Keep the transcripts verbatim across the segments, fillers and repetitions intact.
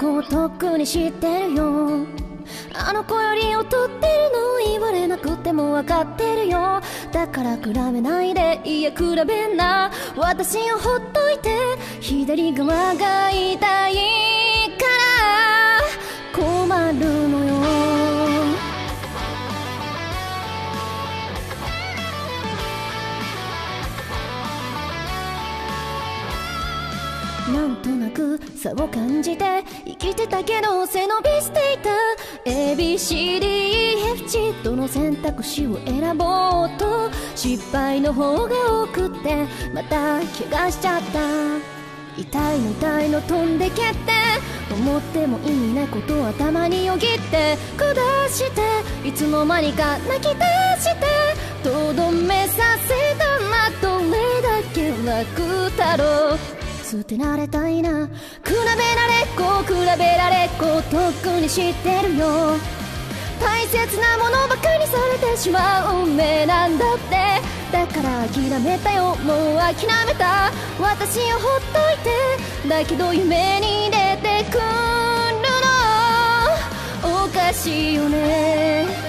子をとっくに知ってるよ。あの子より劣ってるの言われなくても分かってるよ。だから比べないで、いや比べんな。私をほっといて、左側が痛いから困るのよ。なんとなく差を感じて生きてたけど背伸びしていた エービーシーディーイーエフジー どの選択肢を選ぼうと失敗の方が多くってまた怪我しちゃった。痛いの痛いの飛んでけって思っても意味ないことを頭によぎって下していつの間にか泣き出してとどめさせたな。どれだけ楽だろう。捨てられたいな。比べられっ子比べられっ子とっくに知ってるよ。大切なものばかりされてしまう運命なんだって。だから諦めたよ、もう諦めた。私をほっといてだけど夢に出てくるのおかしいよね。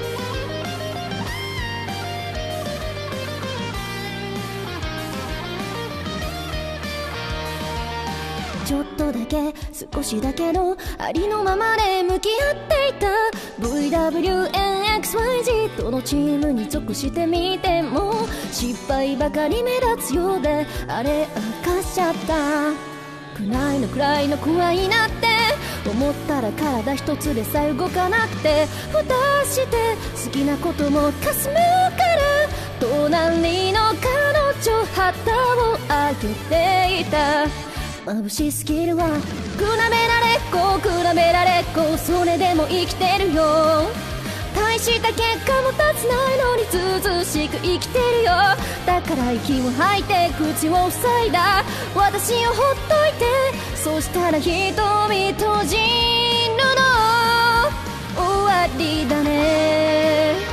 ちょっとだけ少しだけどありのままで向き合っていた ブイダブリューエヌエックスワイジー どのチームに属してみても失敗ばかり目立つようであれ明かしちゃった。暗いの暗いの怖いなって思ったら体一つでさえ動かなくて蓋して好きなこともかすむから隣の彼女旗を上げていた。眩しすぎるわ。比べられっ子比べられっ子それでも生きてるよ。大した結果も立つないのにずうずうしく生きてるよ。だから息を吐いて口を塞いだ私をほっといてそしたら瞳閉じるの終わりだね。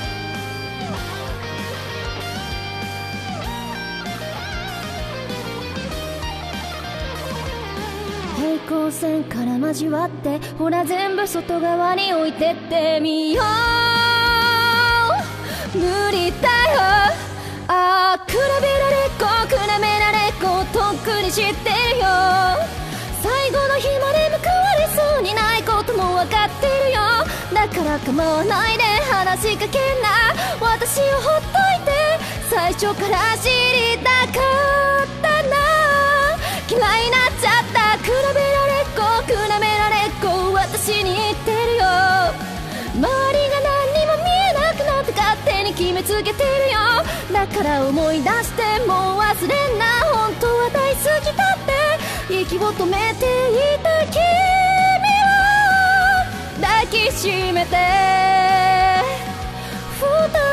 平行線から交わってほら全部外側に置いてってみよう。無理だよ。ああ比べられっ子比べられっ子とっくに知ってるよ。最後の日まで報われそうにないことも分かってるよ。だから構わないで話しかけんな。私をほっといて最初から知りたかったな。嫌いになっちゃった比べられっ子比べられっ子私に言ってるよ。周りが何にも見えなくなって勝手に決めつけてるよ。だから思い出してもう忘れんな。本当は大好きだって息を止めていた君を抱きしめて二